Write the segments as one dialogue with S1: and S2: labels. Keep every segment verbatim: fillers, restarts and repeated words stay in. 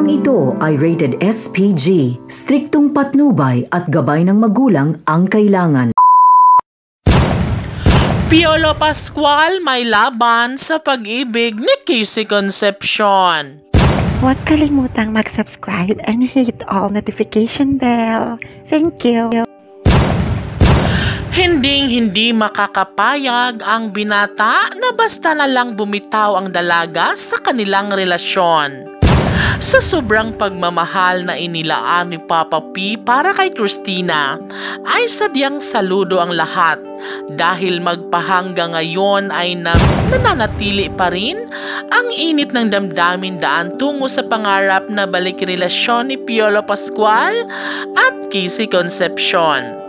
S1: Programang ito ay rated S P G. Striktong patnubay at gabay ng magulang ang kailangan.
S2: PIOLO PASCUAL may laban sa pag-ibig ni Concepcion.
S3: Huwag kalimutang mag-subscribe and hit all notification bell. Thank you.
S2: Hinding-hindi makakapayag ang binata na basta na lang bumitaw ang dalaga sa kanilang relasyon. Sa sobrang pagmamahal na inilaan ni Papa P para kay Christina, ay sadyang saludo ang lahat dahil magpahanggang ngayon ay nananatili pa rin ang init ng damdamin daan tungo sa pangarap na balik relasyon ni PIOLO PASCUAL at Concepcion.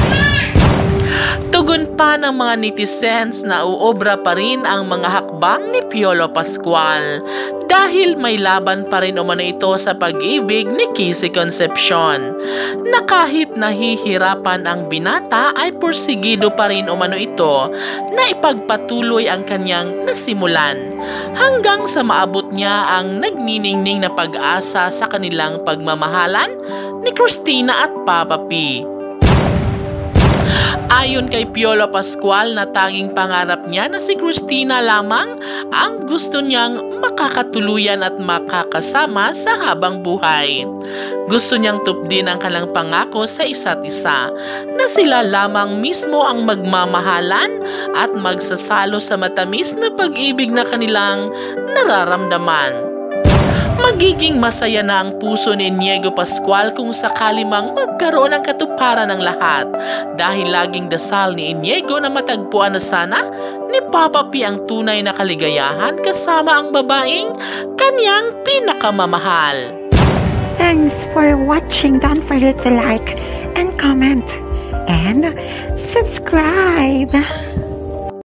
S2: Tugon pa ng mga netizens na uobra pa rin ang mga hakbang ni PIOLO PASCUAL dahil may laban pa rin umano ito sa pag-ibig ni Concepcion, na kahit nahihirapan ang binata ay porsigido pa rin umano ito na ipagpatuloy ang kanyang nasimulan hanggang sa maabot niya ang nagniningning na pag-asa sa kanilang pagmamahalan ni Christina at Papa P. Ayon kay PIOLO PASCUAL na tanging pangarap niya na si Christina lamang ang gusto niyang makakatuluyan at makakasama sa habang buhay. Gusto niyang tupdin ang kanilang pangako sa isa't isa na sila lamang mismo ang magmamahalan at magsasalo sa matamis na pag-ibig na kanilang nararamdaman. Magiging masaya na ang puso ni Inigo Pascual kung sakali mang magkaroon ng katuparan ng lahat dahil laging dasal ni Inigo na matagpuan na sana ni Papa P ang tunay na kaligayahan kasama ang babaeng kanyang pinakamamahal.
S3: Thanks for watching. Don't forget to like and comment and subscribe.